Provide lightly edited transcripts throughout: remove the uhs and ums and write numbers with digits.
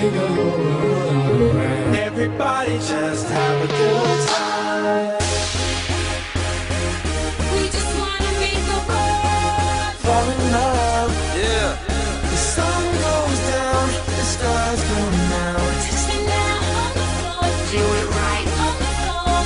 Everybody just have a good time. We just wanna make the world Fall in love. Yeah. The sun goes down, the stars come out. touch me now on the floor. Do it right on the floor.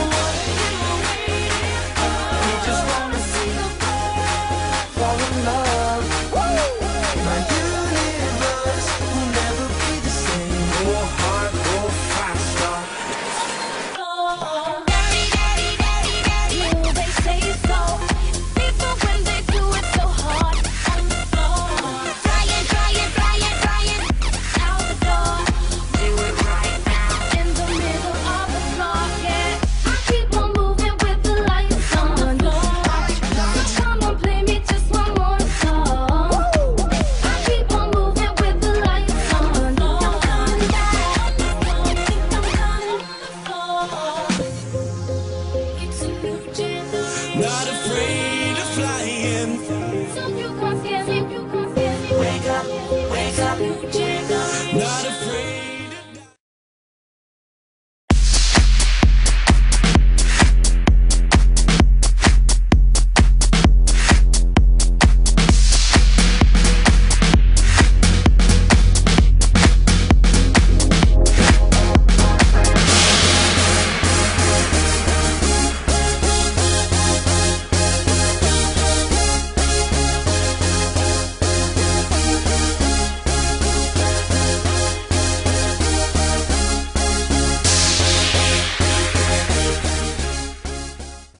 We just wanna See the world fall in love. My universe will never be the same. Go hard, go faster. floor. Daddy, daddy, daddy, daddy, oh, they say so. People when they do it so hard on the floor. Trying, trying, trying, trying out the door. Do it right now in the middle of the floor. Yeah, I keep on moving with the lights on the floor. Come on, play me just one more song. I keep on moving with the lights on. Think I'm coming back. Think I'm coming on the floor. It's a new generation. Not afraid of flying. So you can't scare me. You